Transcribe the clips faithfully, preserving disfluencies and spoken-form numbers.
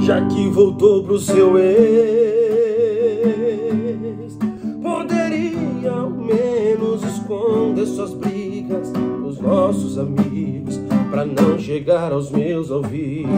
Já que voltou pro seu ex, poderia ao menos esconder suas brigas dos nossos amigos, pra não chegar aos meus ouvidos.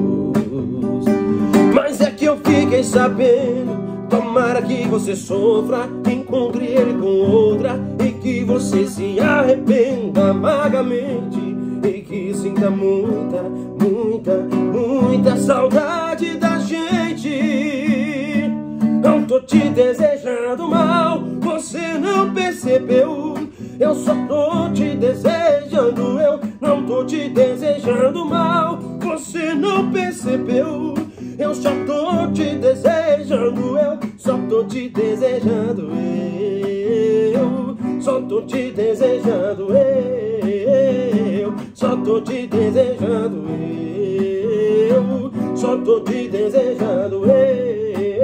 Mas é que eu fiquei sabendo, tomara que você sofra, encontre ele com outra e que você se arrependa amargamente e que sinta muita, muita, muita saudade da gente. Não tô te desejando mal, você não percebeu. Eu só tô te desejando, eu não tô te desejando mal, você não percebeu. Eu só tô te desejando, eu só tô te desejando, eu só tô te desejando, eu só tô te desejando, eu só tô te desejando, eu.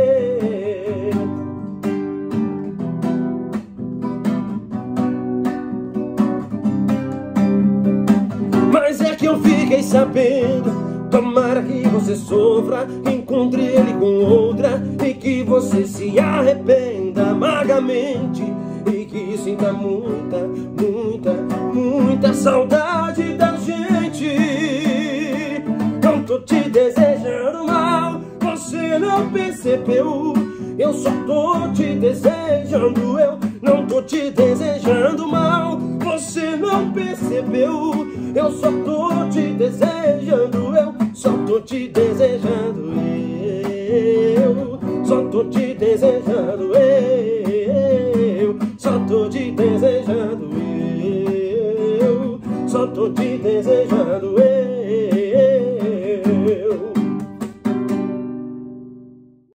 Mas é que eu fiquei sabendo, tomara que você sofra, encontre ele com outra e que você se arrependa amargamente e que sinta muita, muita, muita saudade da gente. Não tô te desejando mal, você não percebeu. Eu só tô te desejando, eu não tô te desejando mal, você não percebeu. Eu só tô te desejando, eu só tô te desejando, eu só tô te desejando, eu só tô te desejando, eu só tô te desejando, eu.